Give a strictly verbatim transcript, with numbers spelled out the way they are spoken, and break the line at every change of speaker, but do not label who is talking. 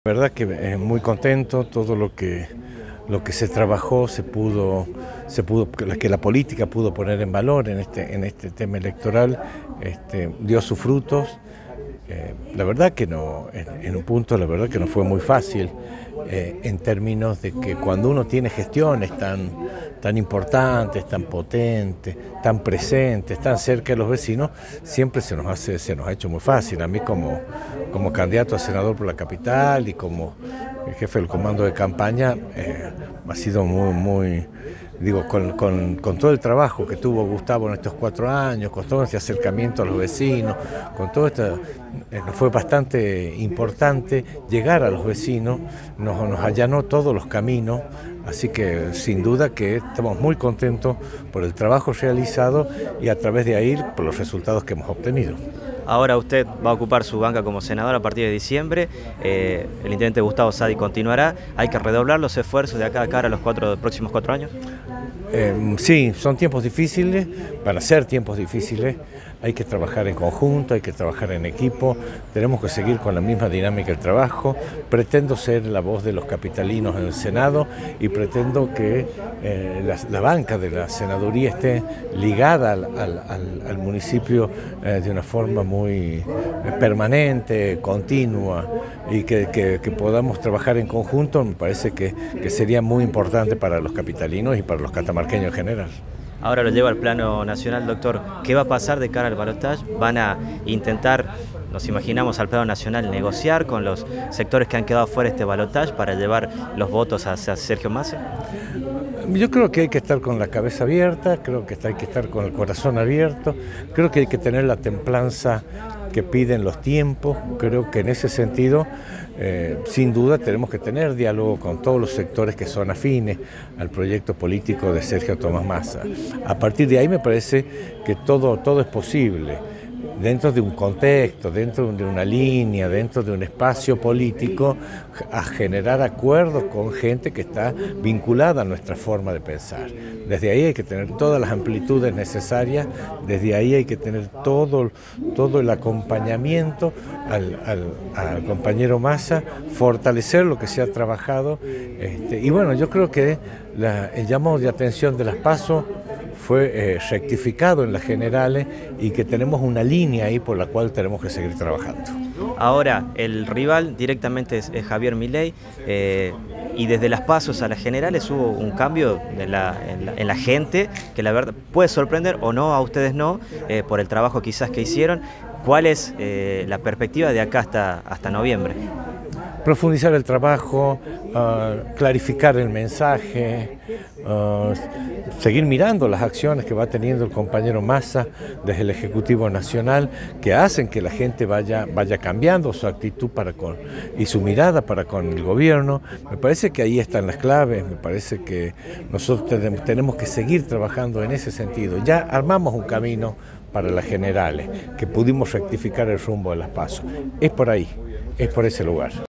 La verdad que eh, muy contento, todo lo que, lo que se trabajó se pudo, se pudo, que la política pudo poner en valor en este, en este tema electoral, este, dio sus frutos. Eh, la verdad que no, en, en un punto la verdad que no fue muy fácil, eh, en términos de que cuando uno tiene gestiones tan, tan importantes, tan potentes, tan presentes, tan cerca de los vecinos, siempre se nos hace, se nos ha hecho muy fácil. A mí como, como candidato a senador por la capital y como jefe del comando de campaña, eh, ha sido muy, muy, digo, con, con, con todo el trabajo que tuvo Gustavo en estos cuatro años, con todo este acercamiento a los vecinos, con todo esto, eh, fue bastante importante llegar a los vecinos, nos, nos allanó todos los caminos, así que sin duda que estamos muy contentos por el trabajo realizado y a través de ahí por los resultados que hemos obtenido.
Ahora usted va a ocupar su banca como senador a partir de diciembre, eh, el intendente Gustavo Sadi continuará, ¿hay que redoblar los esfuerzos de acá a cara a los cuatro, próximos cuatro años?
Eh, sí, son tiempos difíciles, van a ser tiempos difíciles, hay que trabajar en conjunto, hay que trabajar en equipo, tenemos que seguir con la misma dinámica del trabajo. Pretendo ser la voz de los capitalinos en el Senado y pretendo que eh, la, la banca de la senaduría esté ligada al, al, al, al municipio eh, de una forma muy eh, permanente, continua, y que, que, que podamos trabajar en conjunto. Me parece que, que sería muy importante para los capitalinos y para los catamarqueños en general.
Ahora lo lleva al plano nacional, doctor. ¿Qué va a pasar de cara al balotaje? ¿Van a intentar, nos imaginamos, al plano nacional negociar con los sectores que han quedado fuera de este balotaje para llevar los votos hacia Sergio Massa?
Yo creo que hay que estar con la cabeza abierta, creo que hay que estar con el corazón abierto, creo que hay que tener la templanza que piden los tiempos. Creo que en ese sentido, eh, sin duda, tenemos que tener diálogo con todos los sectores que son afines al proyecto político de Sergio Tomás Massa. A partir de ahí me parece que todo, todo es posible, dentro de un contexto, dentro de una línea, dentro de un espacio político, a generar acuerdos con gente que está vinculada a nuestra forma de pensar. Desde ahí hay que tener todas las amplitudes necesarias, desde ahí hay que tener todo, todo el acompañamiento al, al, al compañero Massa, fortalecer lo que se ha trabajado. Este, y bueno, yo creo que la, el llamado de atención de las PASO fue eh, rectificado en las generales y que tenemos una línea ahí por la cual tenemos que seguir trabajando.
Ahora, el rival directamente es, es Javier Milei, eh, y desde las pasos a las generales hubo un cambio de la, en, la, en la gente que la verdad puede sorprender o no, a ustedes no, eh, por el trabajo quizás que hicieron. ¿Cuál es eh, la perspectiva de acá hasta, hasta noviembre?
Profundizar el trabajo, uh, clarificar el mensaje, uh, seguir mirando las acciones que va teniendo el compañero Massa desde el Ejecutivo Nacional, que hacen que la gente vaya, vaya cambiando su actitud para con, y su mirada para con el gobierno. Me parece que ahí están las claves, me parece que nosotros tenemos, tenemos que seguir trabajando en ese sentido. Ya armamos un camino para las generales, que pudimos rectificar el rumbo de las PASO. Es por ahí, es por ese lugar.